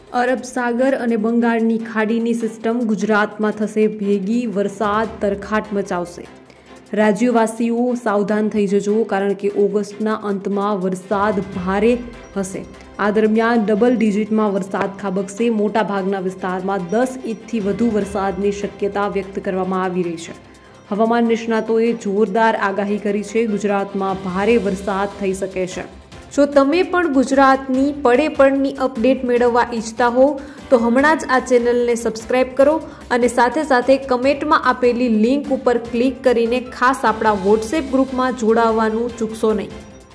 અરબ સાગર અને બંગાળની ખાડીની સિસ્ટમ ગુજરાતમાં થશે ભેગી, વરસાદ તરખાટ મચાવશે। રાજ્યવાસીઓ સાવધાન થઈ જજો, કારણ કે ઓગસ્ટના અંતમાં વરસાદ ભારે હશે। આ દરમિયાન ડબલ ડિજિટમાં વરસાદ ખાબકશે। મોટાભાગના વિસ્તારમાં 10 ઇંચથી વધુ વરસાદની શક્યતા વ્યક્ત કરવામાં આવી રહી છે। હવામાન નિષ્ણાતોએ જોરદાર આગાહી કરી છે। ગુજરાતમાં ભારે વરસાદ થઈ શકે છે। જો તમે પણ ગુજરાતની પડે પડની અપડેટ મેળવવા ઈચ્છતા હો તો હમણાં જ આ ચેનલને સબસ્ક્રાઇબ કરો અને સાથે સાથે કમેન્ટમાં આપેલી લિંક ઉપર ક્લિક કરીને ખાસ આપણા વોટ્સએપ ગ્રુપમાં જોડાવવાનું ચૂકશો નહીં।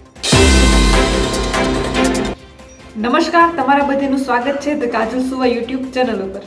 નમસ્કાર, તમારા બધાનું સ્વાગત છે ધ કાજલ સુવા યુટ્યુબ ચેનલ ઉપર।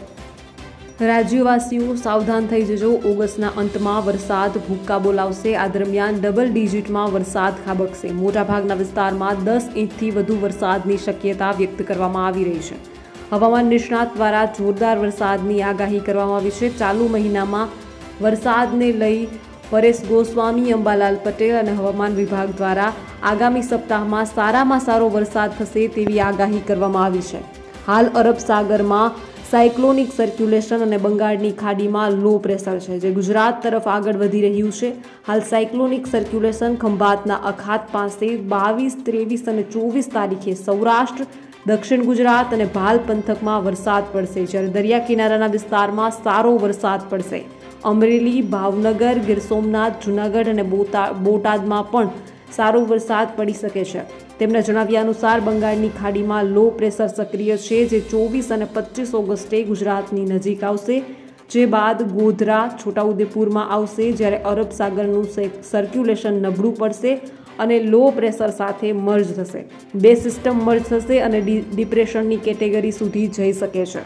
રાજ્યવાસીઓ સાવધાન થઈ જજો, ઓગસ્ટના અંતમાં વરસાદ ભૂક્કા બોલાવશે। આ દરમિયાન ડબલ ડિજિટમાં વરસાદ ખાબકશે। મોટાભાગના વિસ્તારમાં 10 ઇંચથી વધુ વરસાદની શક્યતા વ્યક્ત કરવામાં આવી રહી છે। હવામાન નિષ્ણાત દ્વારા જોરદાર વરસાદની આગાહી કરવામાં આવી છે। ચાલુ મહિનામાં વરસાદને લઈ પરેશ ગોસ્વામી, અંબાલાલ પટેલ અને હવામાન વિભાગ દ્વારા આગામી સપ્તાહમાં સારામાં સારો વરસાદ થશે તેવી આગાહી કરવામાં આવી છે। હાલ અરબ સાગરમાં સાયક્લોનિક સર્ક્યુલેશન અને બંગાળની ખાડીમાં લો પ્રેશર છે, જે ગુજરાત તરફ આગળ વધી રહ્યું છે। હાલ સાયક્લોનિક સર્ક્યુલેશન ખંભાતના અખાત પાસે 22, 23 અને 24 તારીખે સૌરાષ્ટ્ર, દક્ષિણ ગુજરાત અને ભાલ પંથકમાં વરસાદ પડશે, જ્યારે દરિયા કિનારાના વિસ્તારમાં સારો વરસાદ પડશે। અમરેલી, ભાવનગર, ગીર સોમનાથ, જૂનાગઢ અને બોટાદમાં પણ સારો વરસાદ પડી શકે છે। તેમના જણાવ્યા અનુસાર બંગાળની ખાડીમાં લો પ્રેશર સક્રિય છે, જે 24 અને 25 ઓગસ્ટે ગુજરાતની નજીક આવશે, જે બાદ ગોધરા, છોટાઉદેપુરમાં આવશે, જ્યારે અરબ સાગરનું સર્ક્યુલેશન નબળું પડશે અને લો પ્રેશર સાથે મર્જ થશે। બે સિસ્ટમ મર્જ થશે અને ડિપ્રેશનની કેટેગરી સુધી જઈ શકે છે।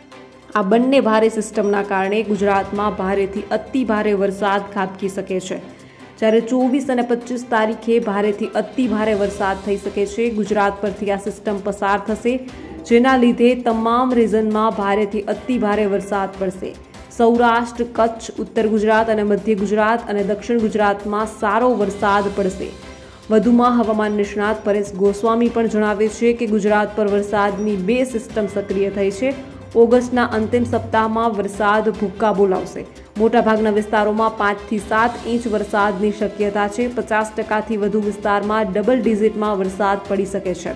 આ બંને ભારે સિસ્ટમના કારણે ગુજરાતમાં ભારેથી અતિ ભારે વરસાદ ખાબકી શકે છે, જ્યારે 24 અને 25 તારીખે ભારેથી અતિ ભારે વરસાદ થઈ શકે છે। ગુજરાત પરથી આ સિસ્ટમ પસાર થશે, જેના લીધે તમામ રીજનમાં ભારેથી અતિ ભારે વરસાદ પડશે। સૌરાષ્ટ્ર, કચ્છ, ઉત્તર ગુજરાત અને મધ્ય ગુજરાત અને દક્ષિણ ગુજરાતમાં સારો વરસાદ પડશે। વધુમાં હવામાન નિષ્ણાત પરેશ ગોસ્વામી પણ જણાવે છે કે ગુજરાત પર વરસાદની બે સિસ્ટમ સક્રિય થઈ છે। ઓગસ્ટના અંતિમ સપ્તાહમાં વરસાદ ભૂક્કા બોલાવશે। મોટાભાગના વિસ્તારોમાં 5 થી 7 ઇંચ વરસાદની શક્યતા છે। 50% વધુ વિસ્તારમાં ડબલ ડિજિટમાં વરસાદ પડી શકે છે।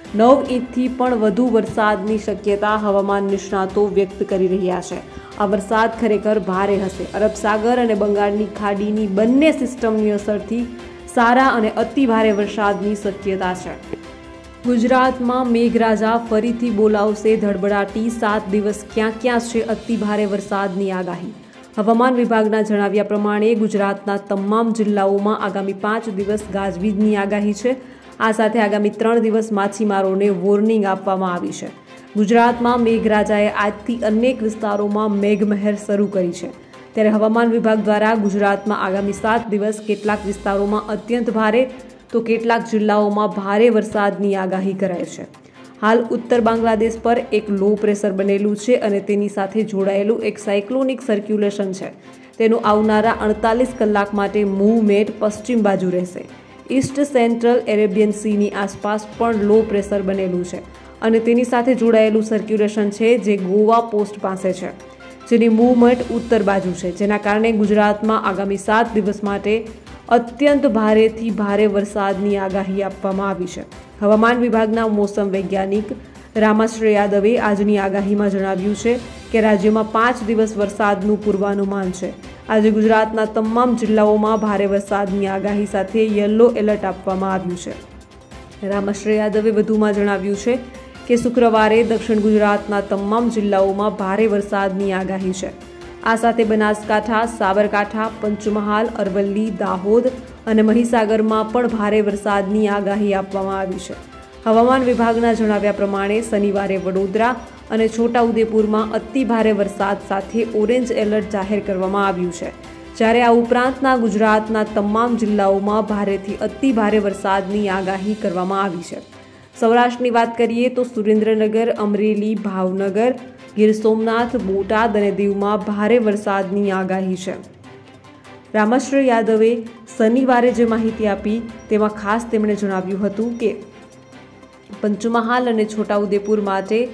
9 ઇંચથી પણ વધુ વરસાદની શક્યતા હવામાન નિષ્ણાતો વ્યક્ત કરી રહ્યા છે। આ વરસાદ ખરેખર ભારે હશે। અરબ સાગર અને બંગાળની ખાડીની બંને સિસ્ટમની અસરથી સારા અને અતિ ભારે વરસાદની શક્યતા છે। ગુજરાતમાં મેઘરાજા ફરીથી બોલાવશે ધડબડાટી। 7 દિવસ ક્યાં ક્યાં છે અતિ ભારે વરસાદની આગાહી। હવામાન વિભાગના જણાવ્યા પ્રમાણે ગુજરાતના તમામ જિલ્લાઓમાં આગામી 5 દિવસ ગાજવીજની આગાહી છે। આ સાથે આગામી 3 દિવસ માછીમારોને વોર્નિંગ આપવામાં આવી છે। ગુજરાતમાં મેઘરાજાએ આજથી અનેક વિસ્તારોમાં મેઘમહેર શરૂ કરી છે, ત્યારે હવામાન વિભાગ દ્વારા ગુજરાતમાં આગામી 7 દિવસ કેટલાક વિસ્તારોમાં અત્યંત ભારે તો કેટલાક જિલ્લાઓમાં ભારે વરસાદની આગાહી કરાઈ છે। હાલ ઉત્તર બાંગ્લાદેશ પર એક લો પ્રેશર બનેલું છે અને તેની સાથે જોડાયેલું એક સાયક્લોનિક સર્ક્યુલેશન છે। તેનું આવનારા 48 કલાક માટે મૂવમેન્ટ પશ્ચિમ બાજુ રહેશે। ઈસ્ટ સેન્ટ્રલ એરેબિયન સીની આસપાસ પણ લો પ્રેશર બનેલું છે અને તેની સાથે જોડાયેલું સર્ક્યુલેશન છે, જે ગોવા પોસ્ટ પાસે છે, જેની મૂવમેન્ટ ઉત્તર બાજુ છે, જેના કારણે ગુજરાતમાં આગામી 7 દિવસ માટે અત્યંત ભારેથી ભારે વરસાદની આગાહી આપવામાં આવી છે। હવામાન વિભાગના મોસમ વૈજ્ઞાનિક રામાશ્રય યાદવે આજની આગાહીમાં જણાવ્યું છે કે રાજ્યમાં 5 દિવસ વરસાદનું પૂર્વાનુમાન છે। આજે ગુજરાતના તમામ જિલ્લાઓમાં ભારે વરસાદની આગાહી સાથે યલો એલર્ટ આપવામાં આવ્યું છે। રામાશ્રય યાદવે વધુમાં જણાવ્યું છે કે શુક્રવારે દક્ષિણ ગુજરાતના તમામ જિલ્લાઓમાં ભારે વરસાદની આગાહી છે। આ સાથે બનાસકાંઠા, સાબરકાંઠા, પંચમહાલ, અરવલ્લી, દાહોદ અને મહીસાગરમાં પણ ભારે વરસાદની આગાહી આપવામાં આવી છે। હવામાન વિભાગના જણાવ્યા પ્રમાણે શનિવારે વડોદરા અને છોટાઉદેપુરમાં અતિ ભારે વરસાદ સાથે ઓરેન્જ એલર્ટ જાહેર કરવામાં આવ્યું છે, જ્યારે આ ઉપરાંતના ગુજરાતના તમામ જિલ્લાઓમાં ભારેથી અતિ ભારે વરસાદની આગાહી કરવામાં આવી છે। સૌરાષ્ટ્રની વાત કરીએ તો સુરેન્દ્રનગર, અમરેલી, ભાવનગર, ગીર સોમનાથ, બોટાદ અને દીવમાં ભારે વરસાદની આગાહી છે। રામાશ્રય યાદવે શનિવારે જે માહિતી આપી તેમાં ખાસ તેમણે જણાવ્યું હતું કે પંચમહાલ અને છોટાઉદેપુર માટે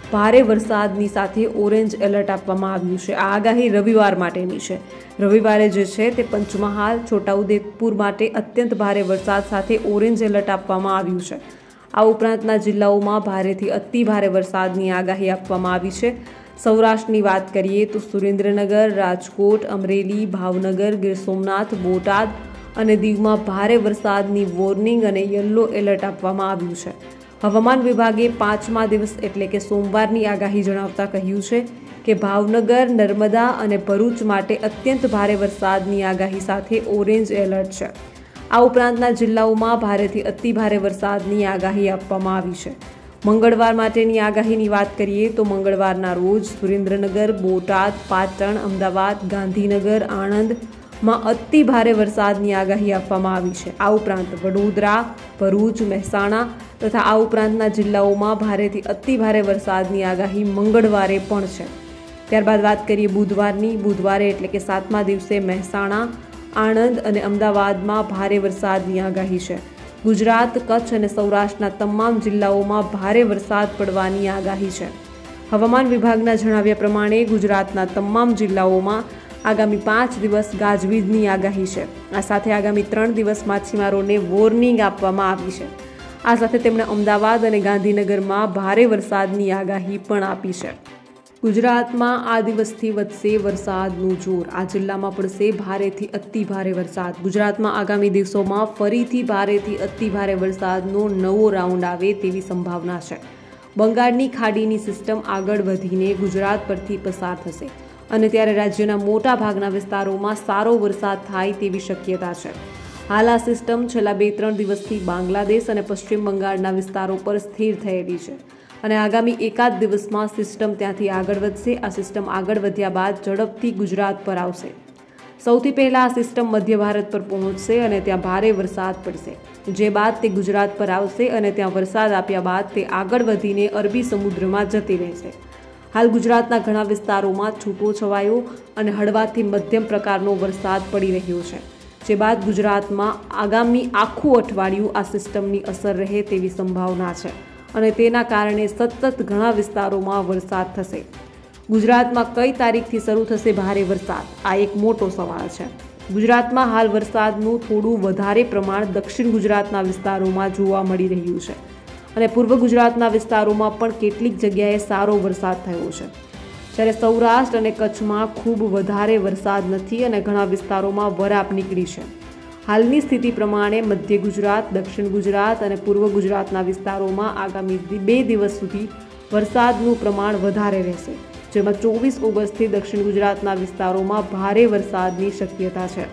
ભારે વરસાદની સાથે ઓરેન્જ એલર્ટ આપવામાં આવ્યું છે. આ આગાહી રવિવાર માટેની છે. રવિવારે જે છે તે પંચમહાલ, છોટાઉદેપુર માટે અત્યંત ભારે વરસાદ સાથે ઓરેન્જ એલર્ટ આપવામાં આવ્યું છે. આ ઉપરાંતના જિલ્લાઓમાં ભારેથી અતિ ભારે વરસાદની આગાહી આપવામાં આવી છે. સૌરાષ્ટ્રની વાત કરીએ તો સુરેન્દ્રનગર, રાજકોટ, અમરેલી, ભાવનગર, ગીર સોમનાથ, બોટાદ અને દીવમાં ભારે વરસાદની વોર્નિંગ અને યલો એલર્ટ આપવામાં આવ્યું છે. હવામાન વિભાગે 5મા દિવસ એટલે કે સોમવારની આગાહી જણાવતા કહ્યું છે કે ભાવનગર, નર્મદા અને ભરૂચ માટે અત્યંત ભારે વરસાદની આગાહી સાથે ઓરેન્જ એલર્ટ છે. આ ઉપરાંતના જિલ્લાઓમાં ભારેથી અતિ ભારે વરસાદની આગાહી આપવામાં આવી છે. મંગળવાર માટેની આગાહીની વાત કરીએ તો મંગળવારના રોજ સુરેન્દ્રનગર, બોટાદ, પાટણ, અમદાવાદ, ગાંધીનગર, આણંદમાં અતિ ભારે વરસાદની આગાહી આપવામાં આવી છે. આ ઉપરાંત વડોદરા, ભરૂચ, મહેસાણા તથા આ ઉપરાંતના જિલ્લાઓમાં ભારેથી અતિ ભારે વરસાદની આગાહી મંગળવારે પણ છે. ત્યારબાદ વાત કરીએ બુધવારની. બુધવારે એટલે કે 7મા દિવસે મહેસાણા, આણંદ અને અમદાવાદમાં ભારે વરસાદની આગાહી છે. ગુજરાત, કચ્છ અને સૌરાષ્ટ્રના તમામ જિલ્લાઓમાં ભારે વરસાદ પડવાની આગાહી છે. હવામાન વિભાગના જણાવ્યા પ્રમાણે ગુજરાતના તમામ જિલ્લાઓમાં આગામી 5 દિવસ ગાજવીજની આગાહી છે. આ સાથે આગામી 3 દિવસ માછીમારોને વોર્નિંગ આપવામાં આવી છે. આ સાથે તેમણે અમદાવાદ અને ગાંધીનગરમાં ભારે વરસાદની આગાહી પણ આપી છે. ગુજરાતમાં આ દિવસથી વધશે વરસાદનું જોર. આ જિલ્લામાં પડશે ભારેથી અતિ ભારે વરસાદ. ગુજરાતમાં આગામી દિવસોમાં ફરીથી ભારેથી અતિ ભારે વરસાદનો નવો રાઉન્ડ આવે તેવી સંભાવના છે. બંગાળની ખાડીની સિસ્ટમ આગળ વધીને ગુજરાત પરથી પસાર થશે અને ત્યારે રાજ્યના મોટા ભાગના વિસ્તારોમાં સારો વરસાદ થાય તેવી શક્યતા છે. હાલ આ સિસ્ટમ છેલ્લા 2-3 દિવસથી બાંગ્લાદેશ અને પશ્ચિમ બંગાળના વિસ્તારો પર સ્થિર થયેલી છે અને આગામી એકાદ દિવસમાં સિસ્ટમ ત્યાંથી આગળ વધશે. આ સિસ્ટમ આગળ વધ્યા બાદ ઝડપથી ગુજરાત પર આવશે. સૌથી પહેલાં આ સિસ્ટમ મધ્ય ભારત પર પહોંચશે અને ત્યાં ભારે વરસાદ પડશે. જે બાદ તે ગુજરાત પર આવશે અને ત્યાં વરસાદ આપ્યા બાદ તે આગળ વધીને અરબી સમુદ્રમાં જતી રહેશે. હાલ ગુજરાતના ઘણા વિસ્તારોમાં છૂટો છવાયો અને હળવાથી મધ્યમ પ્રકારનો વરસાદ પડી રહ્યો છે. જે બાદ ગુજરાતમાં આગામી આખું અઠવાડિયું આ સિસ્ટમની અસર રહે તેવી સંભાવના છે અને તેના કારણે સતત ઘણા વિસ્તારોમાં વરસાદ થશે. ગુજરાતમાં કઈ તારીખથી શરૂ થશે ભારે વરસાદ? આ એક મોટો સવાલ છે. ગુજરાતમાં હાલ વરસાદનું થોડું વધારે પ્રમાણ દક્ષિણ ગુજરાતના વિસ્તારોમાં જોવા મળી રહ્યું છે અને પૂર્વ ગુજરાતના વિસ્તારોમાં પણ કેટલીક જગ્યાએ સારો વરસાદ થયો છે. જ્યારે સૌરાષ્ટ્ર અને કચ્છમાં ખૂબ વધારે વરસાદ નથી અને ઘણા વિસ્તારોમાં વરાપ નીકળી છે. હાલની સ્થિતિ પ્રમાણે મધ્ય ગુજરાત, દક્ષિણ ગુજરાત અને પૂર્વ ગુજરાતના વિસ્તારોમાં આગામી 2 દિવસ સુધી વરસાદનું પ્રમાણ વધારે રહેશે, જેમાં 24 ઓગસ્ટથી દક્ષિણ ગુજરાતના વિસ્તારોમાં ભારે વરસાદની શક્યતા છે.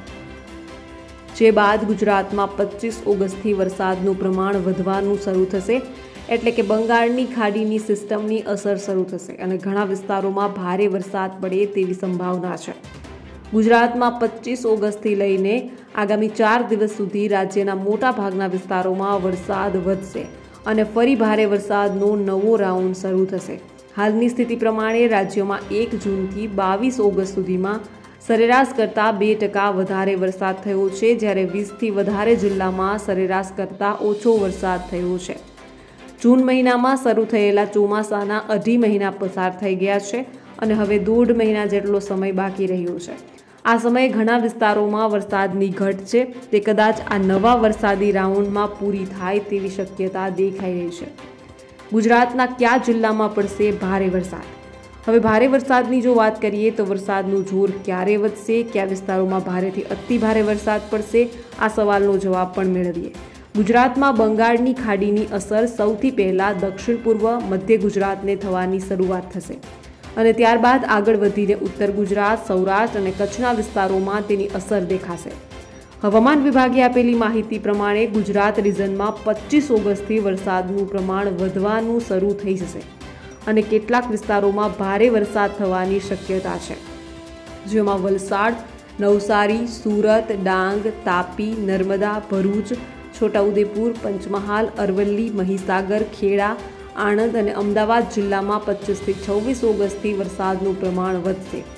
જે બાદ ગુજરાતમાં 25 ઓગસ્ટથી વરસાદનું પ્રમાણ વધવાનું શરૂ થશે, એટલે કે બંગાળની ખાડીની સિસ્ટમની અસર શરૂ થશે અને ઘણા વિસ્તારોમાં ભારે વરસાદ પડે તેવી સંભાવના છે. ગુજરાતમાં 25 ઓગસ્ટથી લઈને આગામી 4 દિવસ સુધી રાજ્યના મોટા ભાગના વિસ્તારોમાં વરસાદ વધશે અને ફરી ભારે વરસાદનો નવો રાઉન્ડ શરૂ થશે. હાલની સ્થિતિ પ્રમાણે રાજ્યમાં 1 જૂનથી 22 ઓગસ્ટ સુધીમાં સરેરાશ કરતાં 2% વધારે વરસાદ થયો છે, જ્યારે 20થી વધારે જિલ્લામાં સરેરાશ કરતાં ઓછો વરસાદ થયો છે. જૂન મહિનામાં શરૂ થયેલા ચોમાસાના 2.5 મહિના પસાર થઈ ગયા છે અને હવે 1.5 મહિના જેટલો સમય બાકી રહ્યો છે. આ સમયે ઘણા વિસ્તારોમાં વરસાદની ઘટ છે. તે કદાચ આ નવા વરસાદી રાઉન્ડમાં પૂરી થાય તેવી શક્યતા દેખાઈ રહી છે. ગુજરાતના કયા જિલ્લામાં પડશે ભારે વરસાદ? હવે ભારે વરસાદની જો વાત કરીએ તો વરસાદનું જોર ક્યારે વધશે, કયા વિસ્તારોમાં ભારેથી અતિ ભારે વરસાદ પડશે, આ સવાલનો જવાબ પણ મેળવીએ. ગુજરાતમાં બંગાળની ખાડીની અસર સૌથી પહેલાં દક્ષિણ પૂર્વ મધ્ય ગુજરાતને થવાની શરૂઆત થશે અને ત્યારબાદ આગળ વધીને ઉત્તર ગુજરાત, સૌરાષ્ટ્ર અને કચ્છના વિસ્તારોમાં તેની અસર દેખાશે. હવામાન વિભાગે આપેલી માહિતી પ્રમાણે ગુજરાત રિજનમાં 25 ઓગસ્ટથી વરસાદનું પ્રમાણ વધવાનું શરૂ થઈ જશે અને કેટલાક વિસ્તારોમાં ભારે વરસાદ થવાની શક્યતા છે, જેમાં વલસાડ, નવસારી, સુરત, ડાંગ, તાપી, નર્મદા, ભરૂચ, છોટાઉદેપુર, પંચમહાલ, અરવલ્લી, મહીસાગર, ખેડા, આણંદ અને અમદાવાદ જિલ્લામાં 25થી 26 ઓગસ્ટથી વરસાદનું પ્રમાણ વધશે.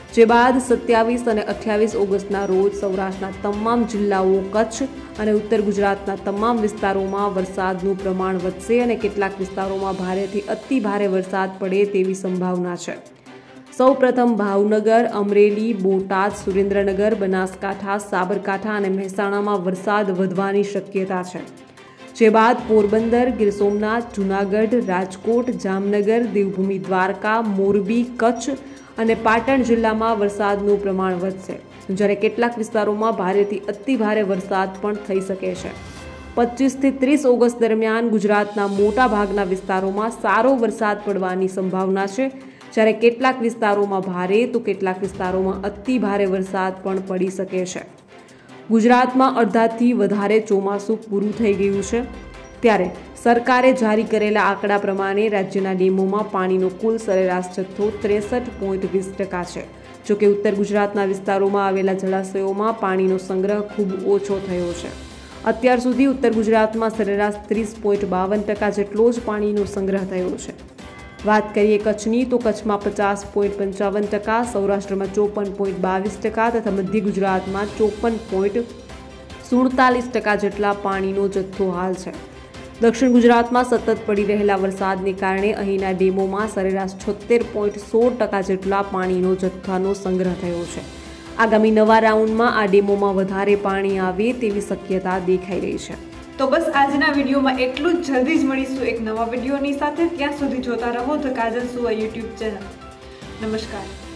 જે બાદ 27 અને 28 ઓગસ્ટના રોજ સૌરાષ્ટ્રના તમામ જિલ્લાઓ, કચ્છ અને ઉત્તર ગુજરાતના તમામ વિસ્તારોમાં વરસાદનું પ્રમાણ વધશે અને કેટલાક વિસ્તારોમાં ભારેથી અતિ ભારે વરસાદ પડે તેવી સંભાવના છે. સૌપ્રથમ ભાવનગર, અમરેલી, બોટાદ, સુરેન્દ્રનગર, બનાસકાંઠા, સાબરકાંઠા અને મહેસાણામાં વરસાદ વધવાની શક્યતા છે. જે બાદ પોરબંદર, ગીર સોમનાથ, જૂનાગઢ, રાજકોટ, જામનગર, દેવભૂમિ દ્વારકા, મોરબી, કચ્છ અને પાટણ જિલ્લામાં વરસાદનું પ્રમાણ વધશે, જ્યારે કેટલાક વિસ્તારોમાં ભારેથી અતિ ભારે વરસાદ પણ થઈ શકે છે. 25 થી 30 ઓગસ્ટ દરમિયાન ગુજરાતના મોટા ભાગના વિસ્તારોમાં સારો વરસાદ પડવાની સંભાવના છે, જ્યારે કેટલાક વિસ્તારોમાં ભારે તો કેટલાક વિસ્તારોમાં અતિ ભારે વરસાદ પણ પડી શકે છે. ગુજરાતમાં અડધાથી વધારે ચોમાસું પૂરું થઈ ગયું છે, ત્યારે સરકારે જારી કરેલા આંકડા પ્રમાણે રાજ્યના ડેમોમાં પાણીનો કુલ સરેરાશ જથ્થો 63.20% છે. જોકે ઉત્તર ગુજરાતના વિસ્તારોમાં આવેલા જળાશયોમાં પાણીનો સંગ્રહ ખૂબ ઓછો થયો છે. અત્યાર સુધી ઉત્તર ગુજરાતમાં સરેરાશ 30.52% જેટલો જ પાણીનો સંગ્રહ થયો છે. વાત કરીએ કચ્છની, તો કચ્છમાં 50.55%, સૌરાષ્ટ્રમાં 54.22% તથા મધ્ય ગુજરાતમાં 54.47% જેટલા પાણીનો જથ્થો હાલ છે. દક્ષિણ ગુજરાતમાં સતત પડી રહેલા વરસાદને કારણે અહીંના ડેમોમાં સરેરાશ 76.16% જેટલા પાણીનો જથ્થાનો સંગ્રહ થયો છે. આગામી નવા રાઉન્ડમાં આ ડેમોમાં વધારે પાણી આવે તેવી શક્યતા દેખાઈ રહી છે. તો બસ આજના વિડીયોમાં એટલું જ. જલ્દી જ મળીશું એક નવા વિડીયોની સાથે. ત્યાં સુધી જોતા રહો ધ કાજલ સુવા યુટ્યુબ ચેનલ. નમસ્કાર.